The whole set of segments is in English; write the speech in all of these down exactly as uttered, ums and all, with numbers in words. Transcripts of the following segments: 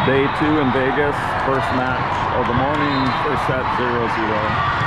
Day two in Vegas, first match of the morning, first set zero zero.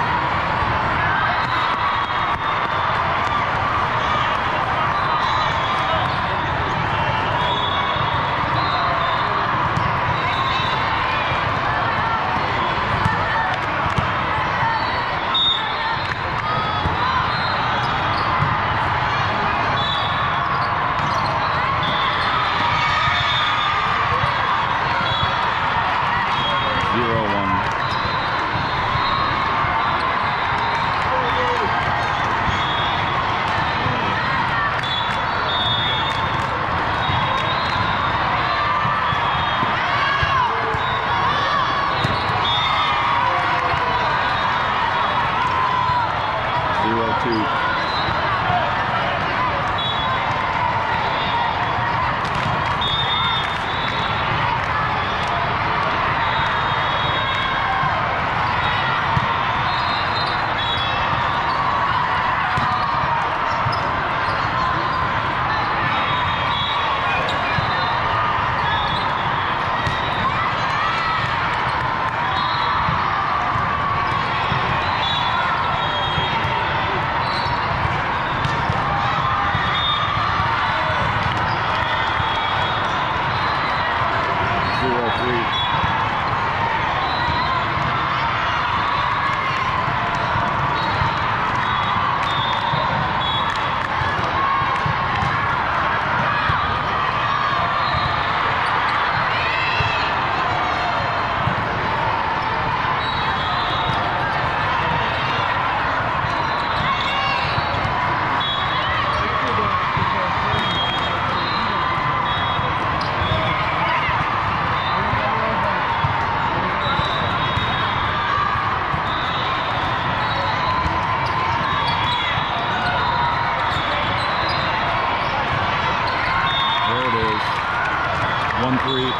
one three.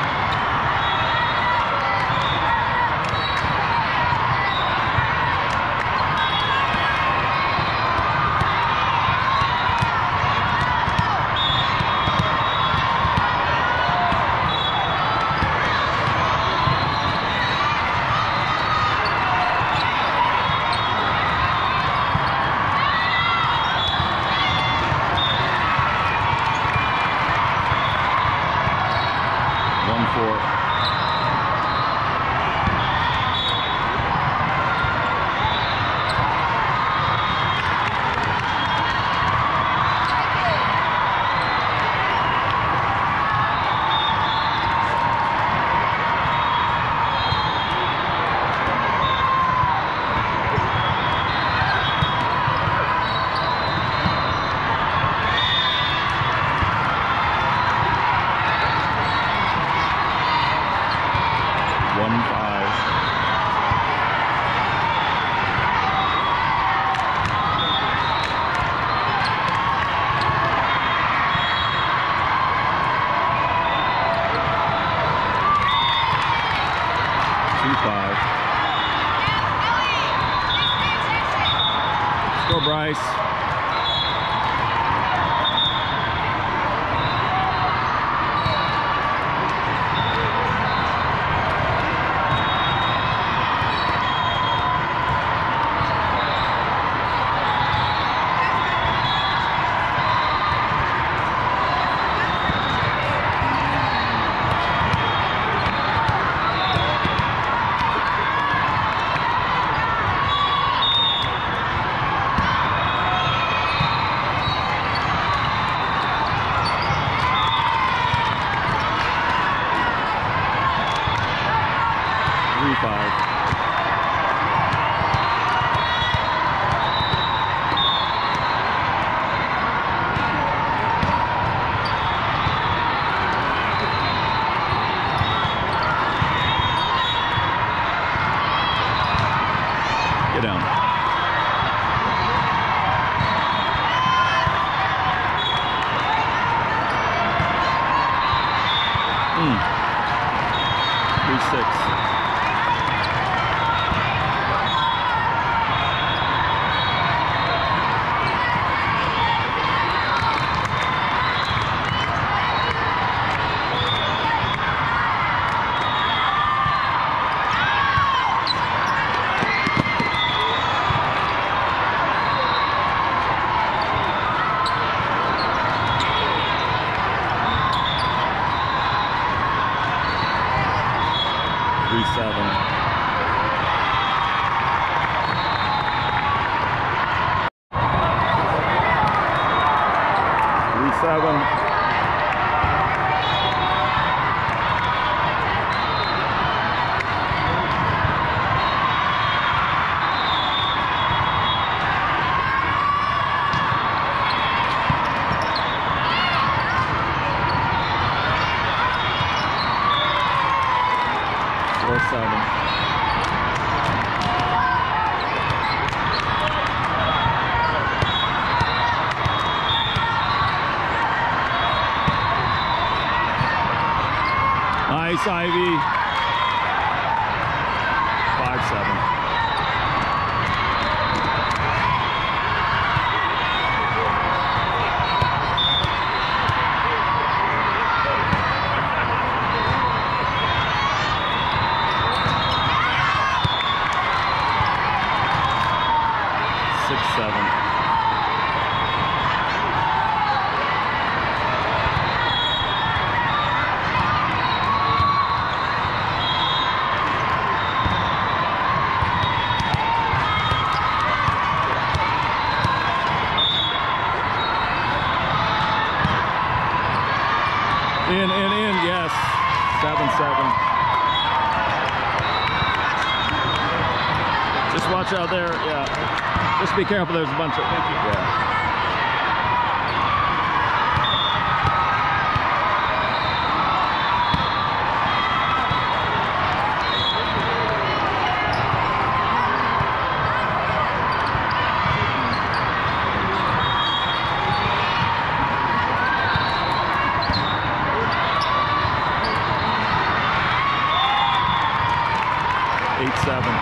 Go, Bryce. three seven. three seven. four seven. Nice, Ivy. five seven. six seven. In, in, in, yes. seven seven. Just watch out there, yeah. Just be careful, there's a bunch of, thank you. Yeah. eight seven.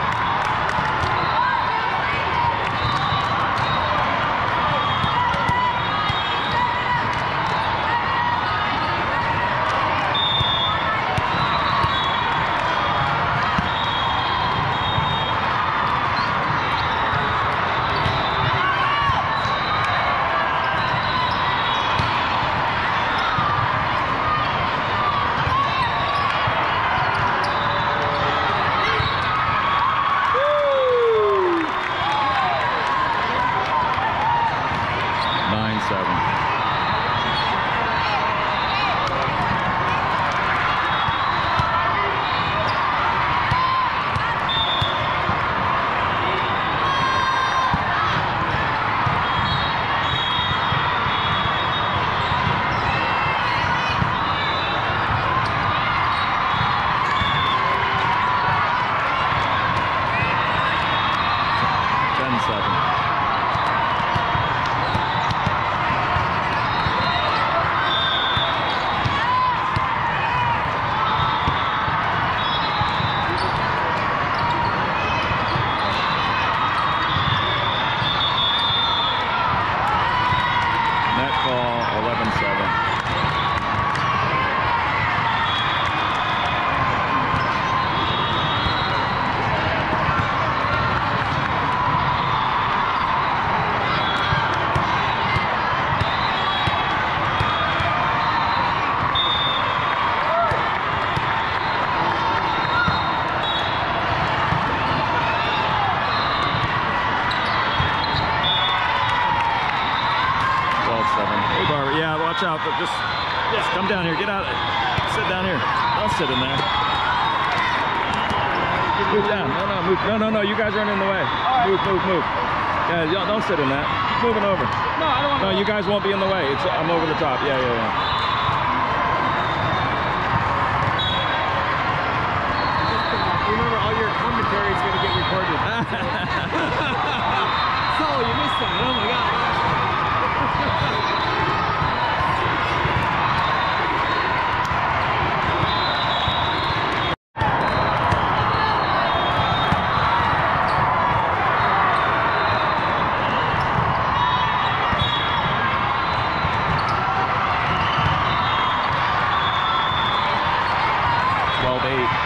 nine seven. ten seven. Net ball eleven seven. Hey, Barbara, yeah, watch out, but just, just come down here, get out, sit down here. Don't sit in there. Move down, no, no, move, no, no, no, you guys aren't in the way. Move, move, move. Yeah, don't, don't sit in that. Keep moving over. No, I don't want No, you guys won't be in the way. It's, I'm over the top, yeah, yeah, yeah. Remember, all your commentary is going to get recorded. So, you missed that. Oh my God. twelve eight.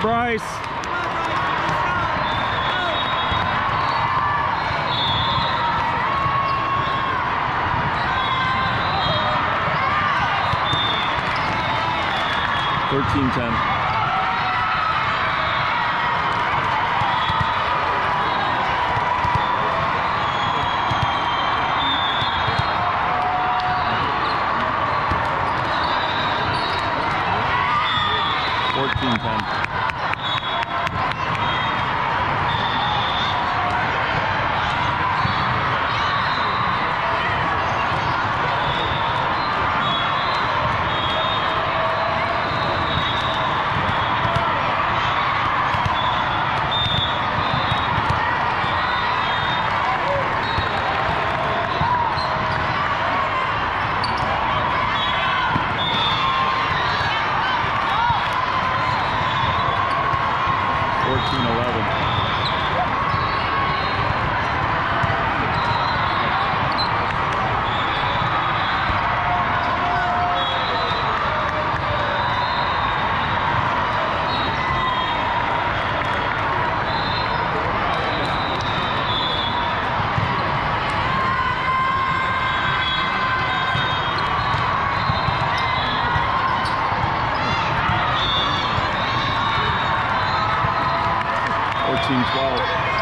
Bryce. Thirteen ten. Fourteen ten. fourteen eleven. fourteen twelve.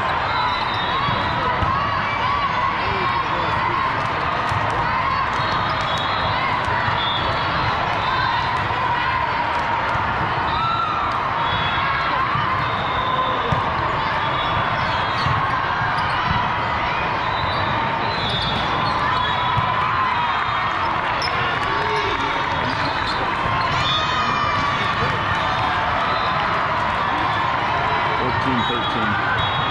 fourteen thirteen.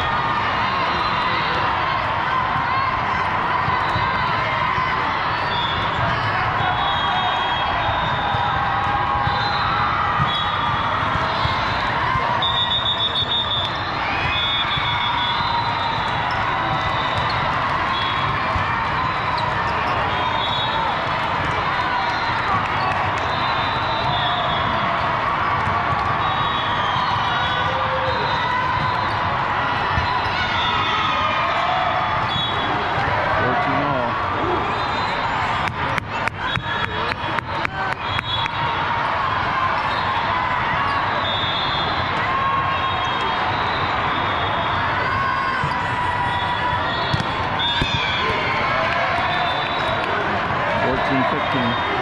fourteen fifteen.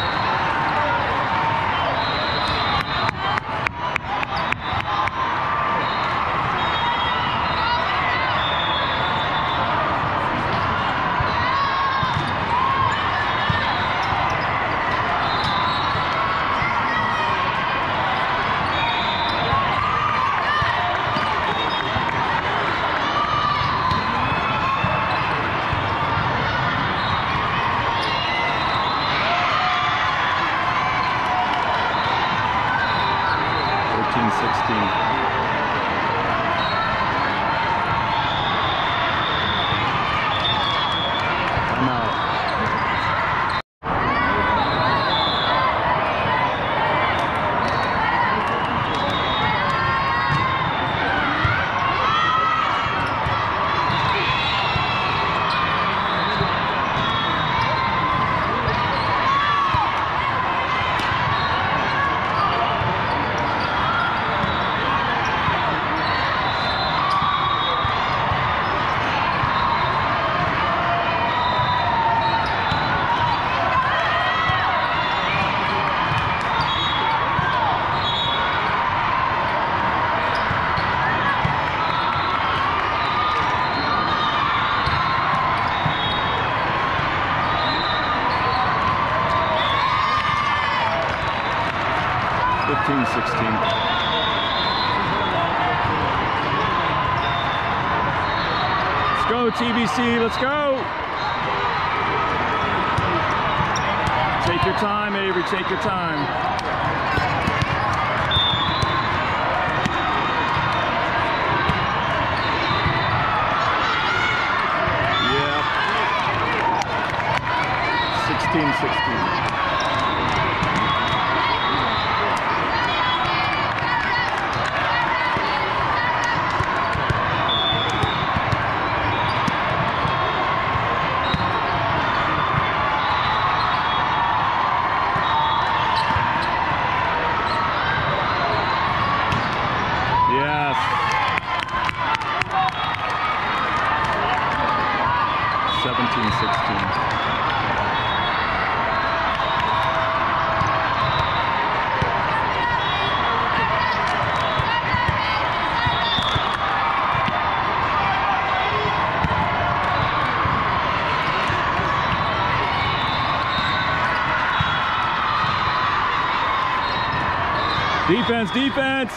sixteen. I'm out. fifteen sixteen. Let's go, T B C, let's go! Take your time, Avery, take your time. Yep. sixteen sixteen. seventeen sixteen. Defense, defense.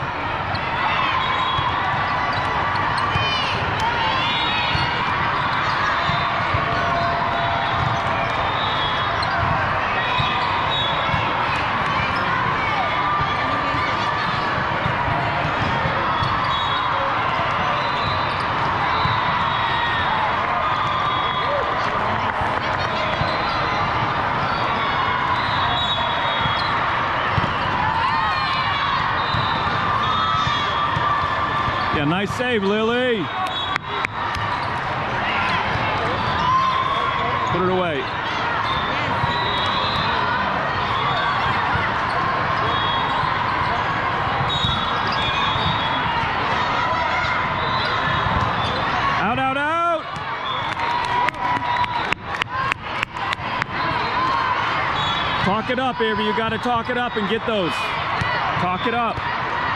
Yeah, nice save, Lily. Put it away. Out, out, out. Talk it up, Avery. You got to talk it up and get those. Talk it up.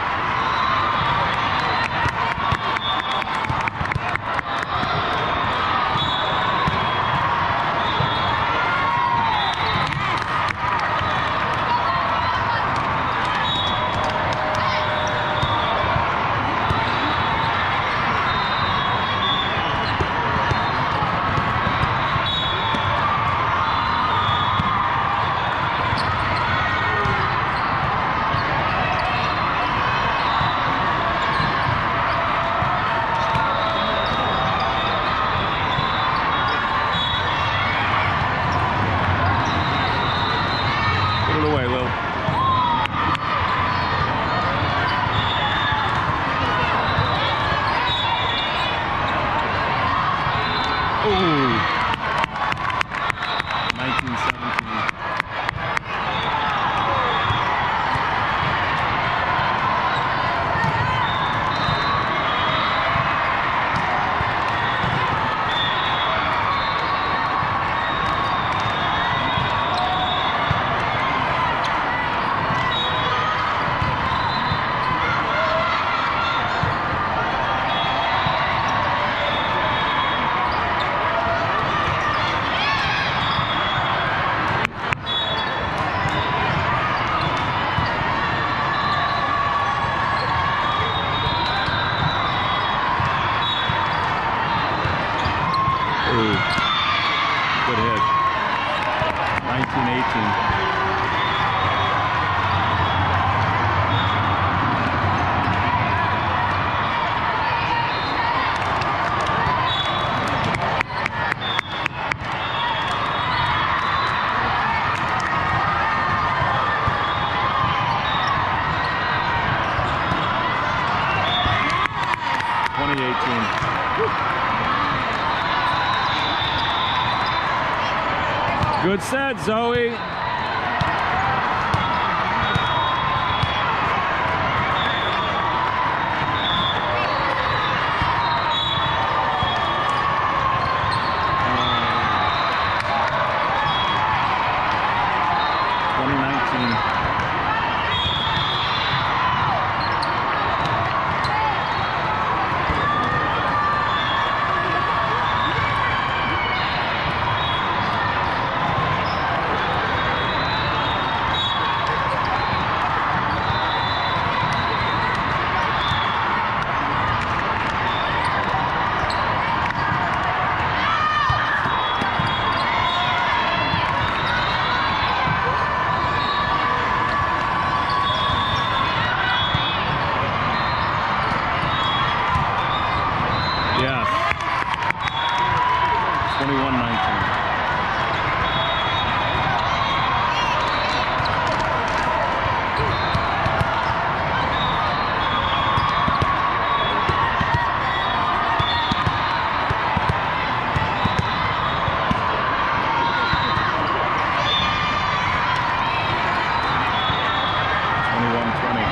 nineteen seventeen. Good hit. nineteen eighteen. twenty eighteen. Good set, Zoe. twenty nineteen. Yes. twenty-one nineteen. twenty-one twenty.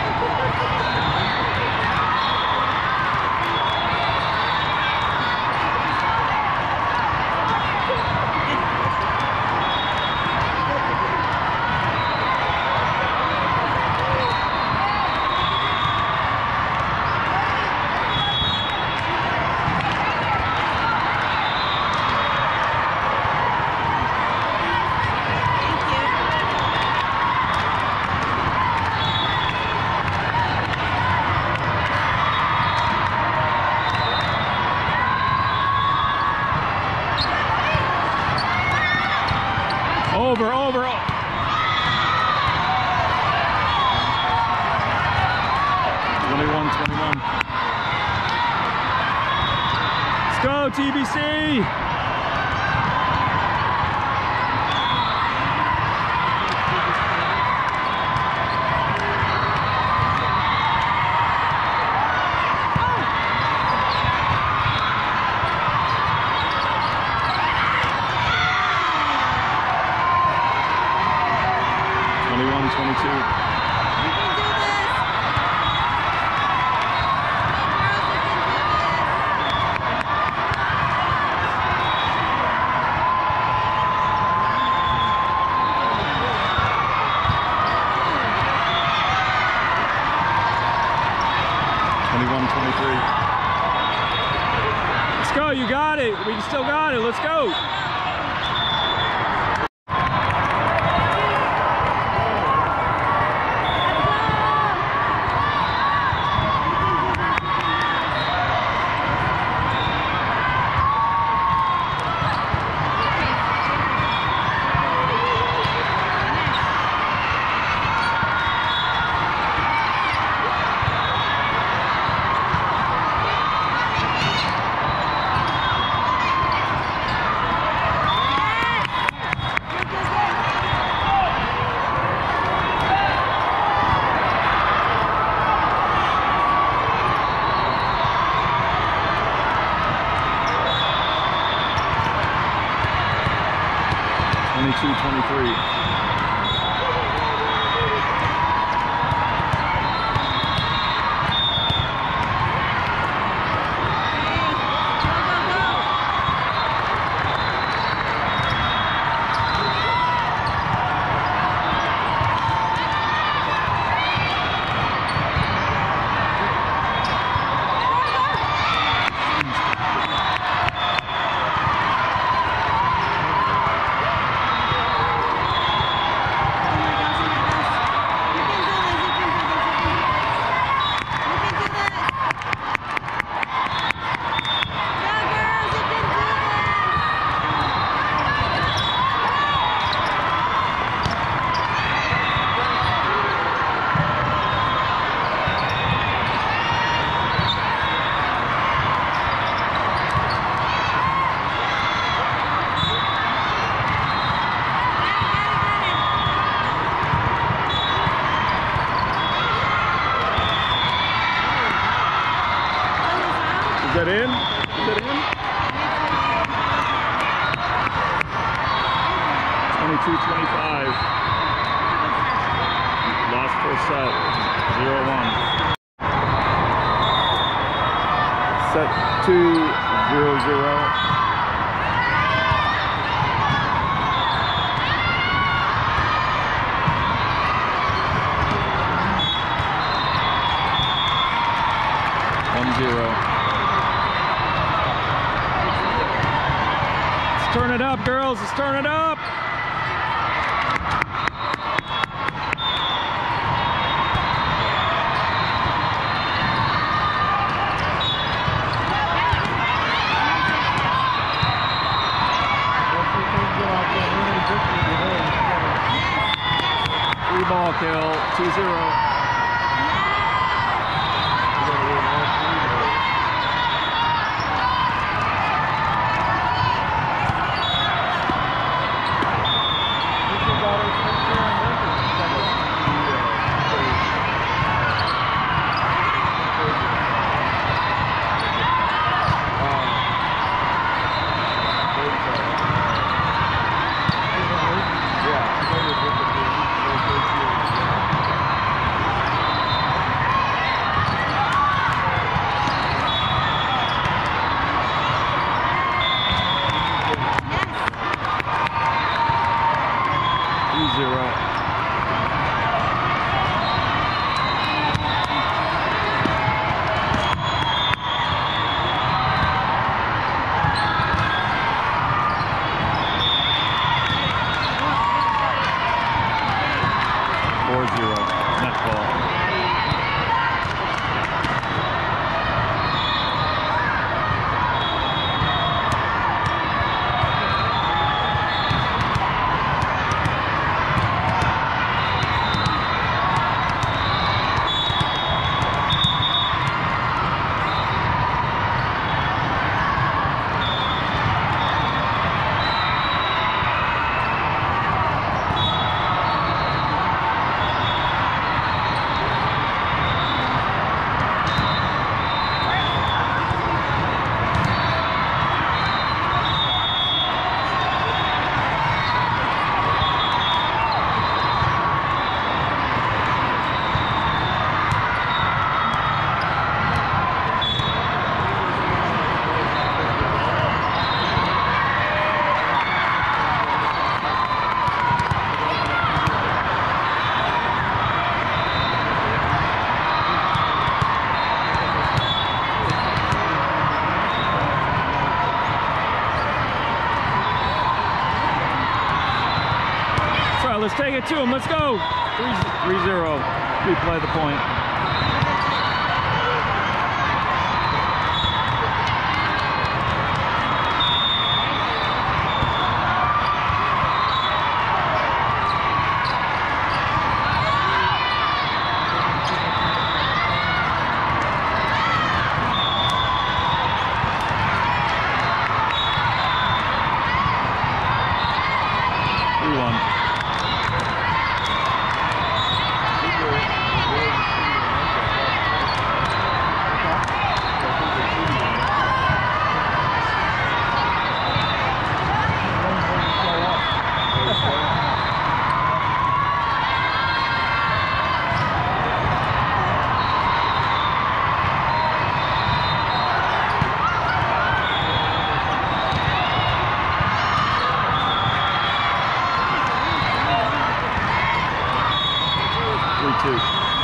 Over, over. twenty-one twenty-one. Let's go, T B C. twenty-one twenty-two. twenty-one twenty-three. Let's go, you got it. We still got it. Let's go. twenty-two twenty-three. Is that in? Is that in? twenty-two twenty-five. Lost first set. zero one. Set two, zero zero. Zero. Let's turn it up, girls. Let's turn it up. Free ball kill, two zero. let's take it to him. Let's go. three zero. Replay the point. three one. Two.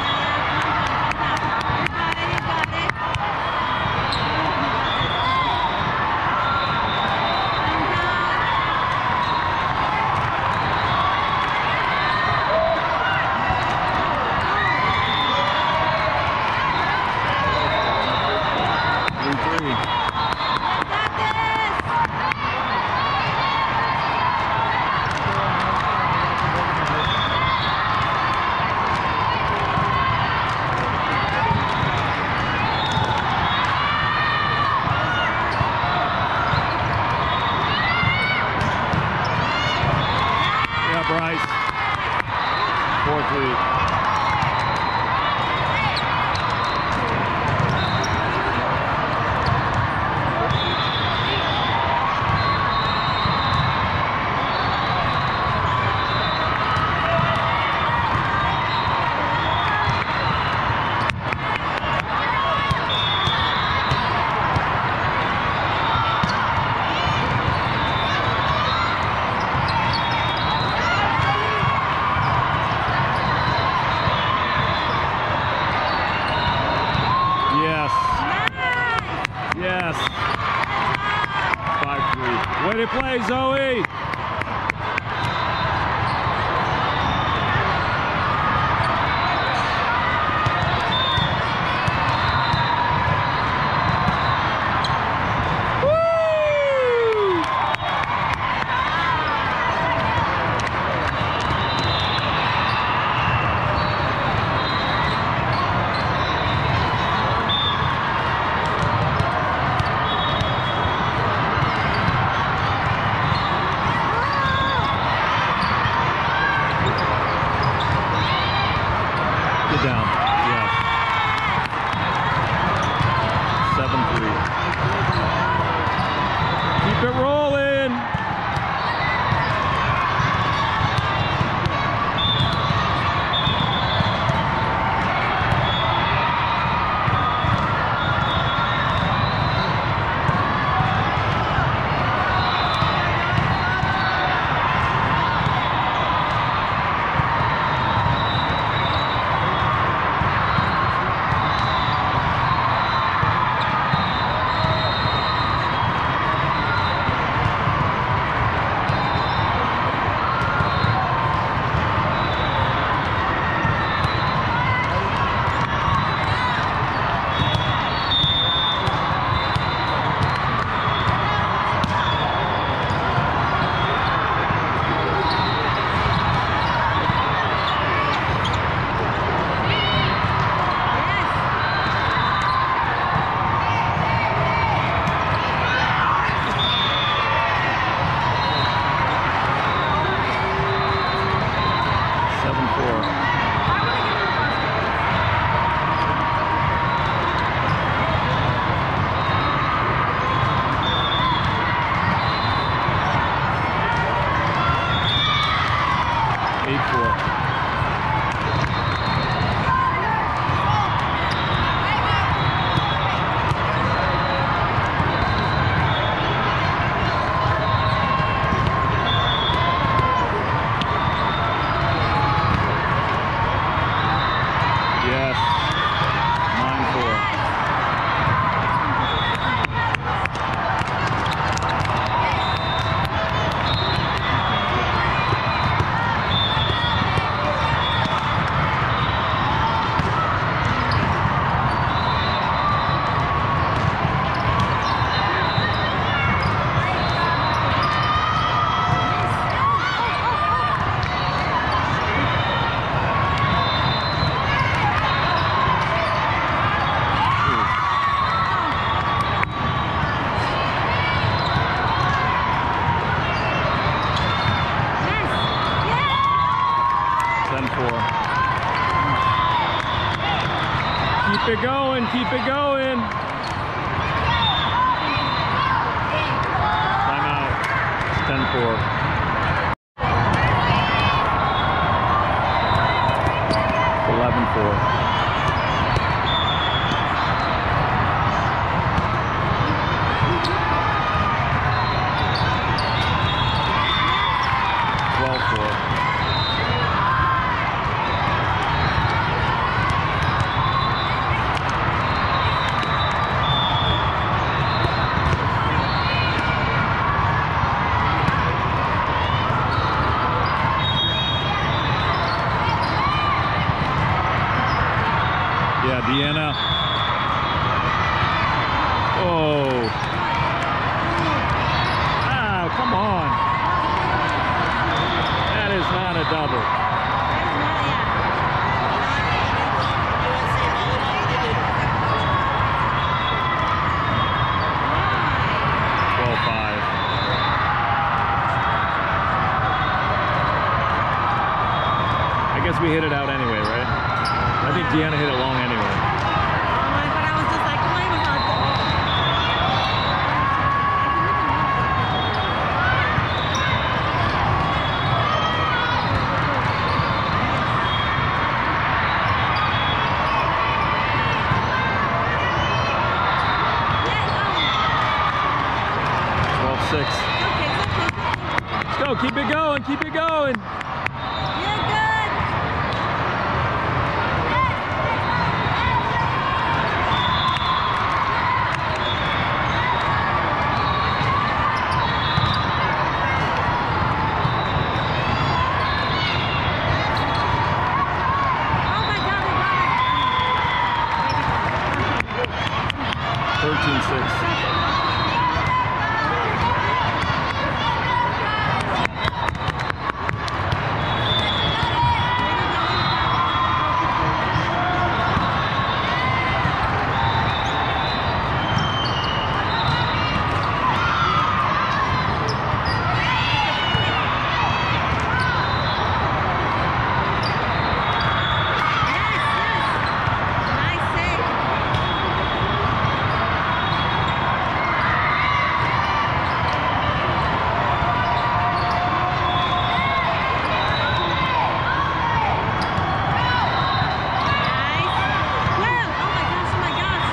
Bryce, four three. Yes. five three. Way to play, Zoe. Keep it going, keep it going. Timeout. It's ten four. eleven four. twelve four. Yeah, Deanna. Oh. Ah, come on. That is not a double. twelve five. I guess we hit it out anyway, right? I think Deanna hit it long anyway. But I was just like, why was I twelve six. Let's go, keep it going, keep it going. You're good. Oh my God, we got it. thirteen six. Nice save. Nice. Well, oh my gosh, oh my gosh.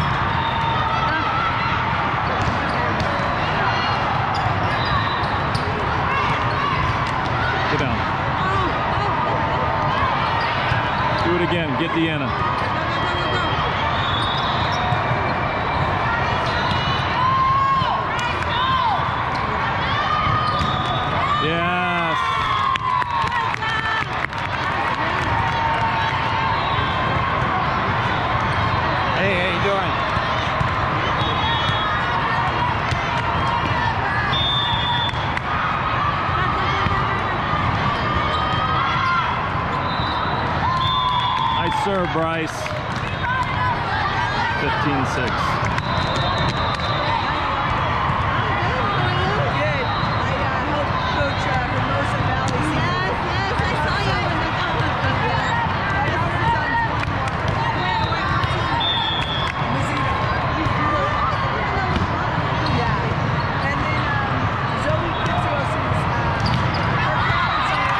Get down. Oh, oh, oh, Do it again. Get Deanna. oh. Go, go, go, go, go. Yes. Hey, how you doing? Nice serve, Bryce. fifteen six. Good. I uh, helped coach uh, Hermosa Valley. Yes, yes, I saw you in the My daughter's on Mizzito. Yeah. And then um, Zoe Kitsos is uh, her parents are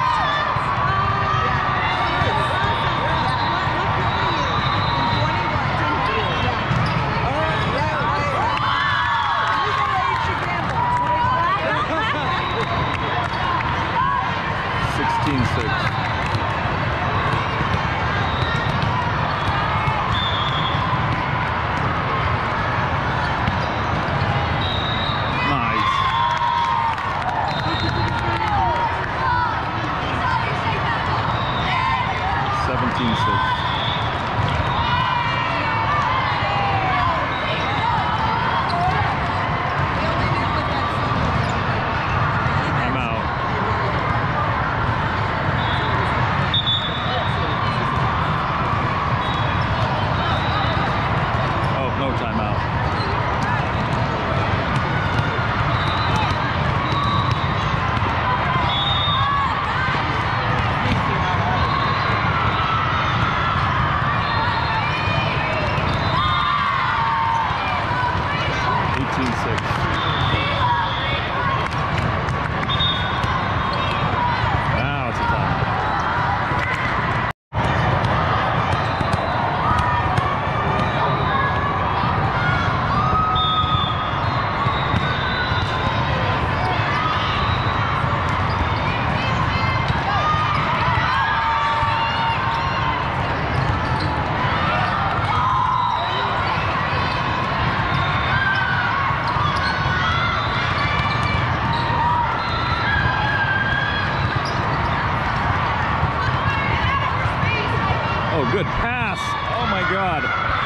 sixteen six. Nice. seventeen six. I'm out. Oh, no timeout. Good pass. Oh my God.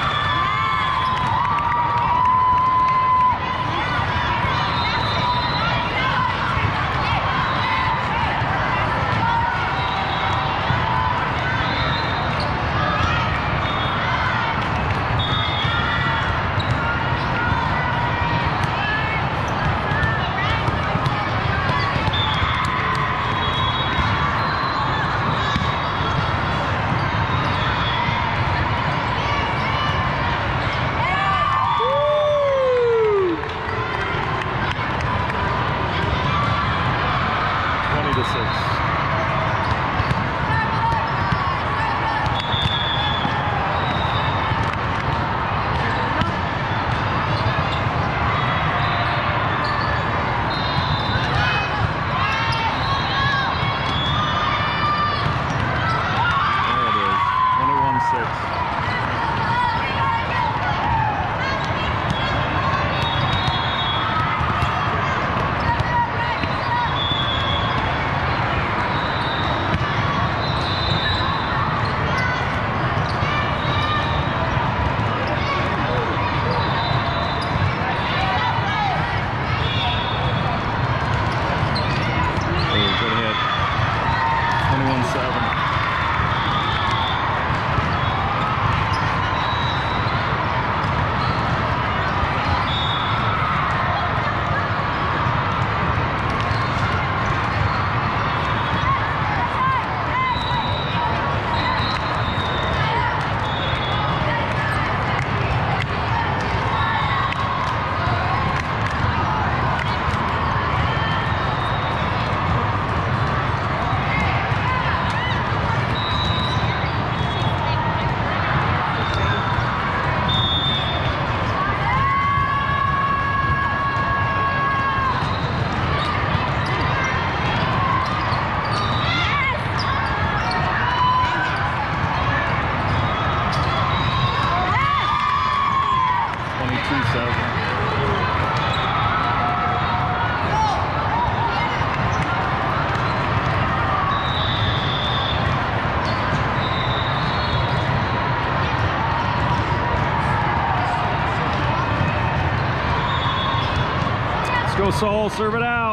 Go Soul, serve it out.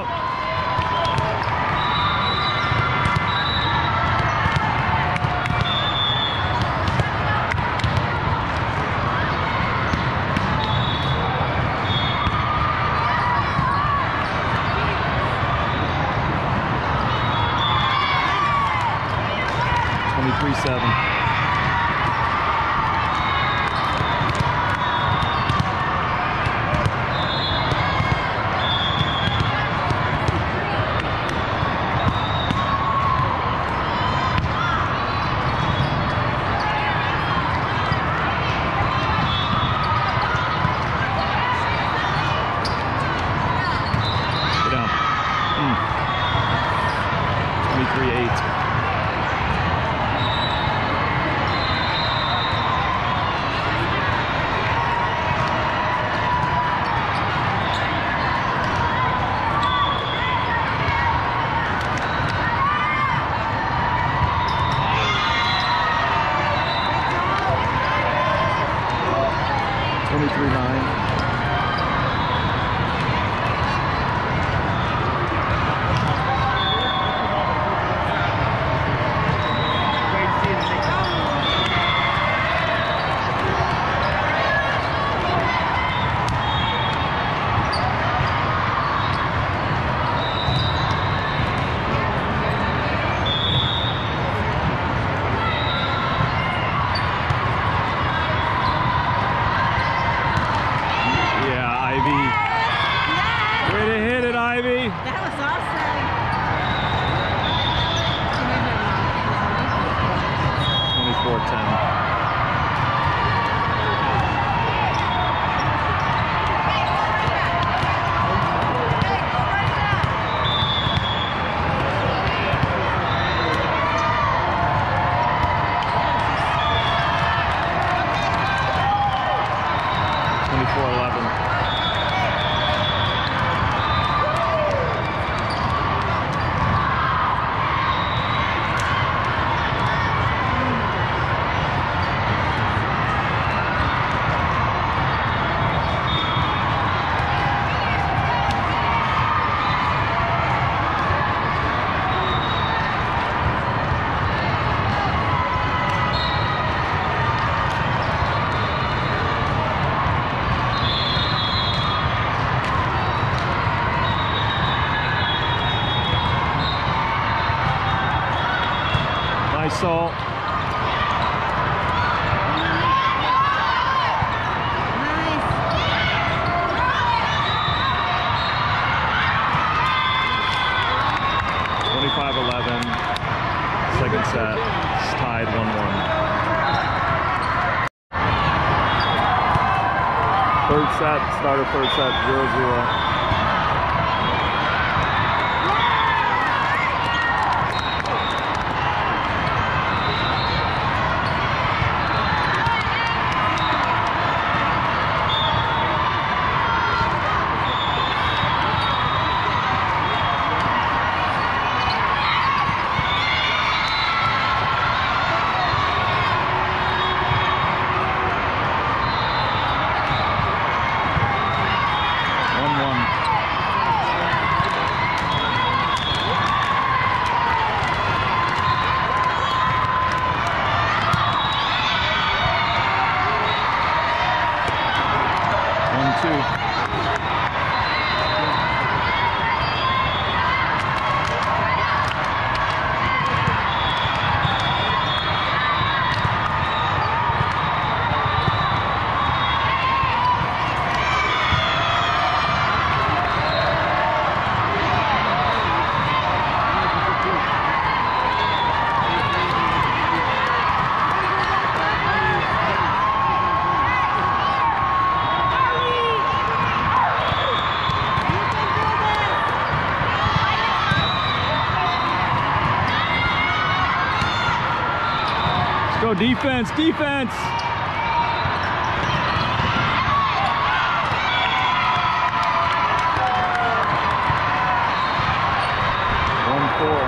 twenty-three seven. twenty-three eight. twenty-three nine. Nice, Salt. twenty-five eleven. Second set. It's tied one one. Third set, start of third set, zero zero. Go defense, defense! one four.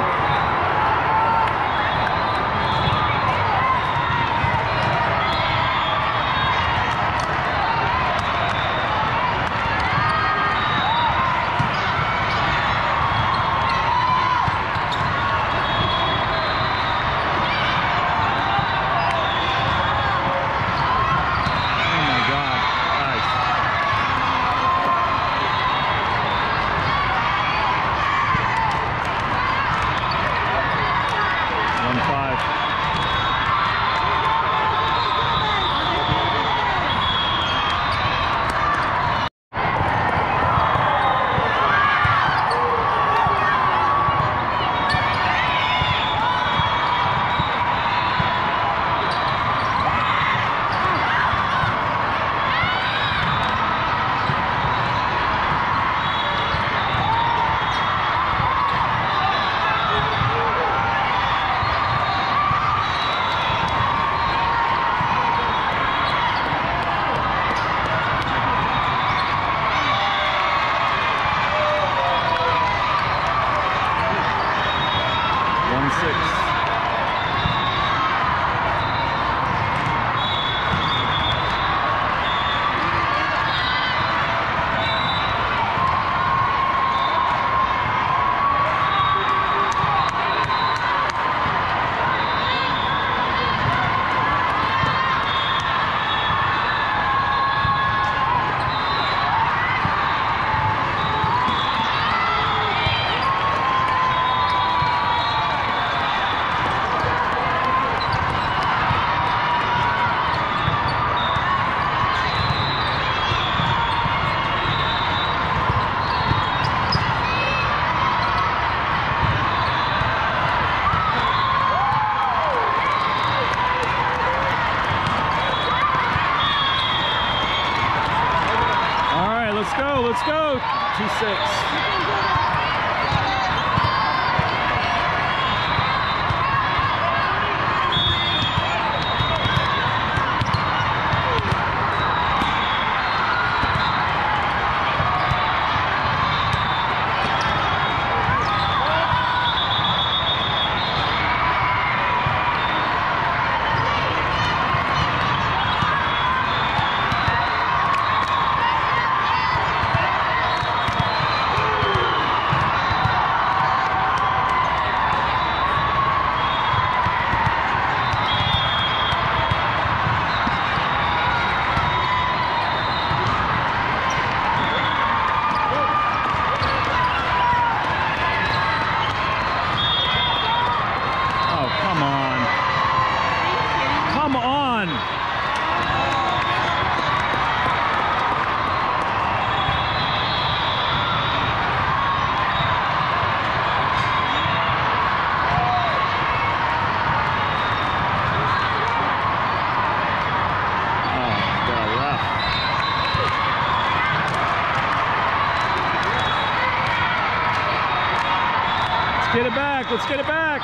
Let's get it back. Let's get it back.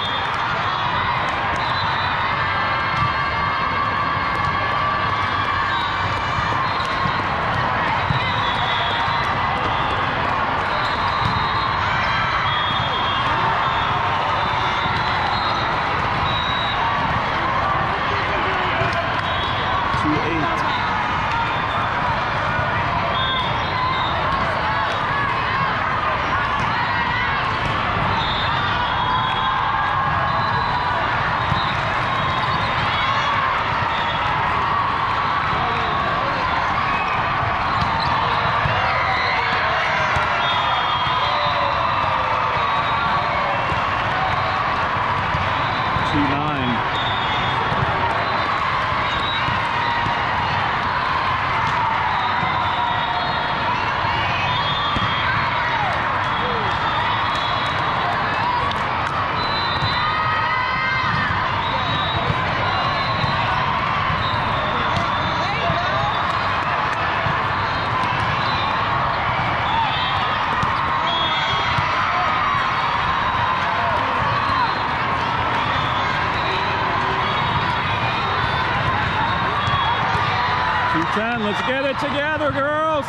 ten, let's get it together, girls.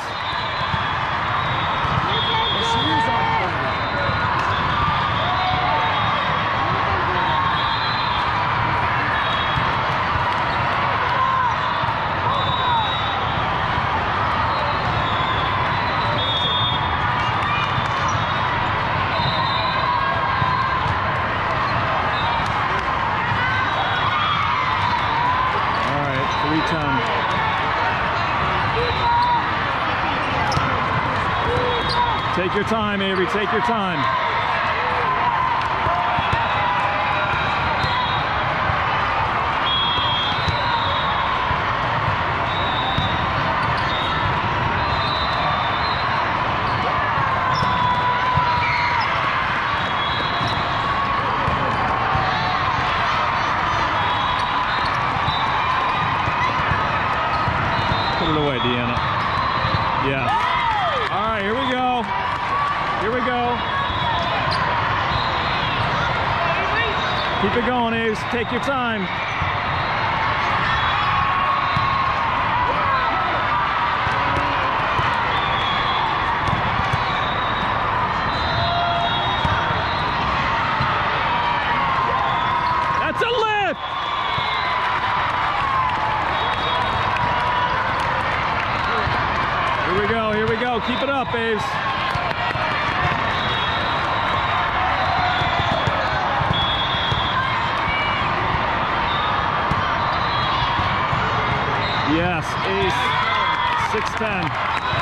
All right, three ten. Take your time, Avery, take your time. Put it away, Deanna. Yeah. All right, here we go. Here we go. Keep it going, Ace. Take your time. That's a lift. Here we go. Here we go. Keep it up, Ace. Yes, Ace, six ten.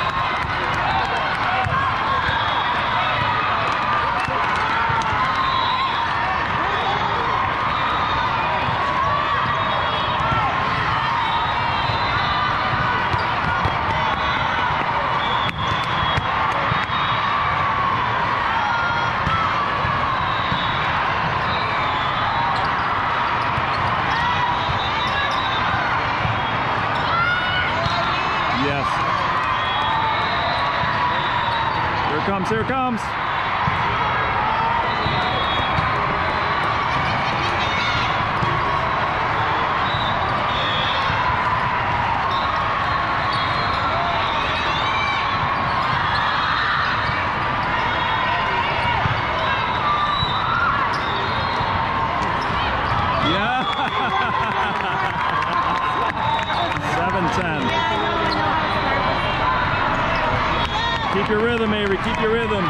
Yes. Here it comes, here it comes. Yeah. seven ten. Keep your rhythm, Avery. Keep your rhythm.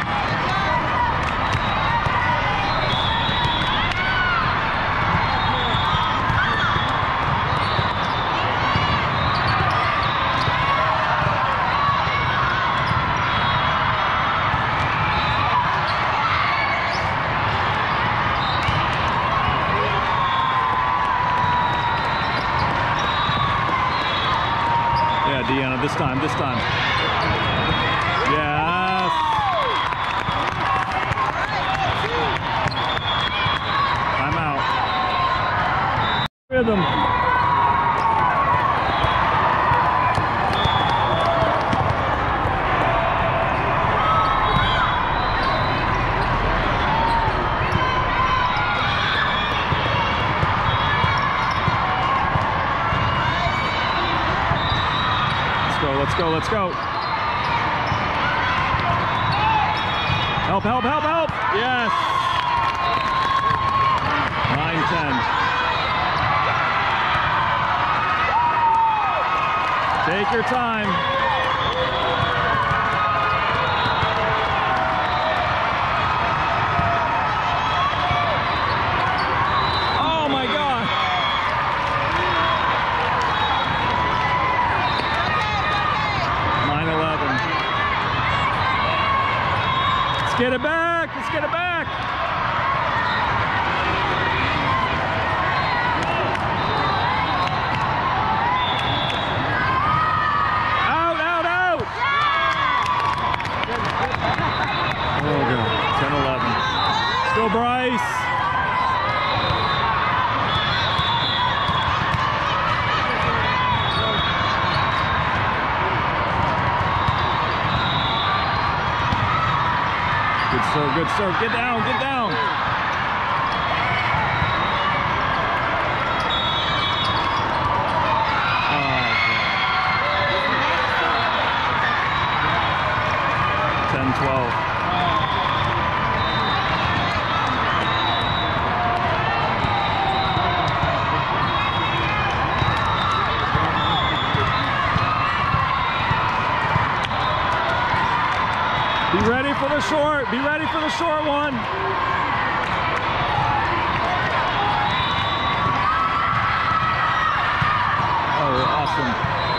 Yeah, Deanna, this time, this time. Yes. I'm out. Rhythm. go, let's go. Help, help, help, help! Yes! nine ten. Take your time. Oh my God! nine eleven. Let's get it back! Let's get it back! Out, out, out! Oh God, ten eleven. Still Bryce. Good serve, good serve. Get down, get down. Oh, ten twelve. Be ready for the short. Be ready for the short one. Oh, awesome.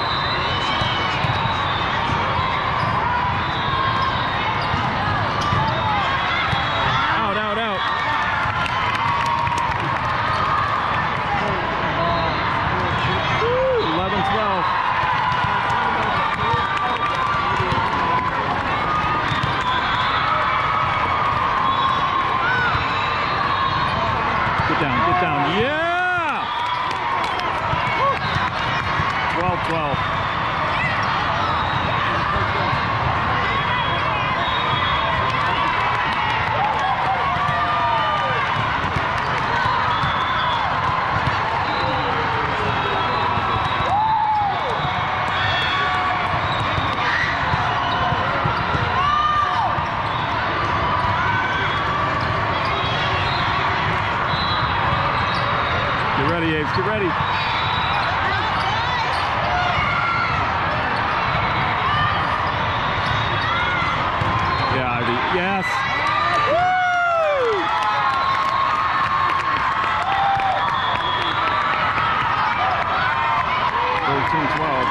Out, out, out. Woo, eleven twelve. Get down, get down. Yeah! twelve twelve. Get ready, Aves, get ready. Yeah, Ivy, yes. Woo! thirteen twelve.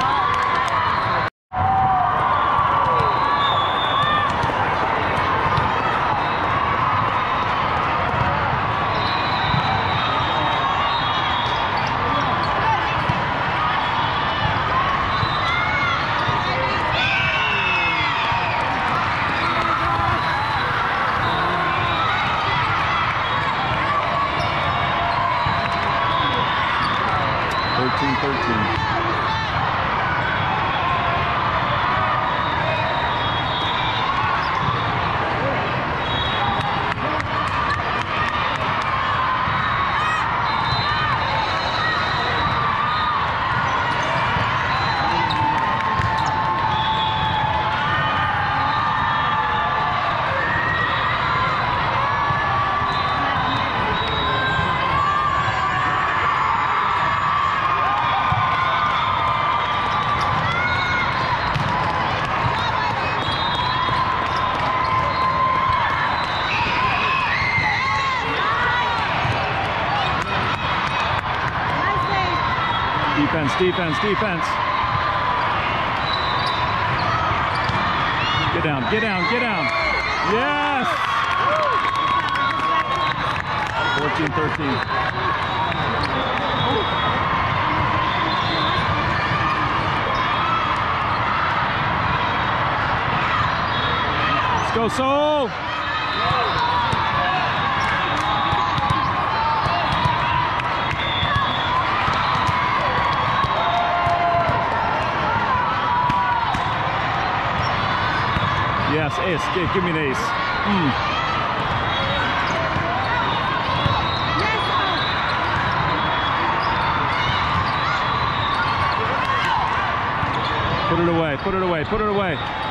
thirteen thirteen. Defense, defense, defense. Get down, get down, get down. Yes! fourteen thirteen. Let's go, Soul! Yes, ace. Give, give me an ace. Mm. Put it away, put it away, put it away.